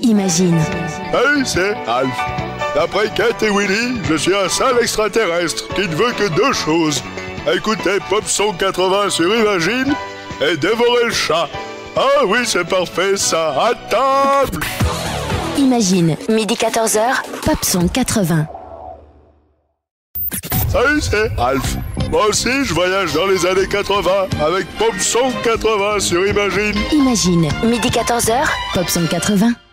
Imagine. Hey, c'est Alf. D'après Kate et Willy, je suis un sale extraterrestre qui ne veut que deux choses. Écouter Pop Song 80 sur Imagine et dévorer le chat. Ah oui, c'est parfait ça. À table! Imagine, midi 14h, Pop Song 80. Salut, c'est Alf. Moi aussi, je voyage dans les années 80 avec Pop Song 80 sur Imagine. Imagine, midi 14h, Pop Song 80.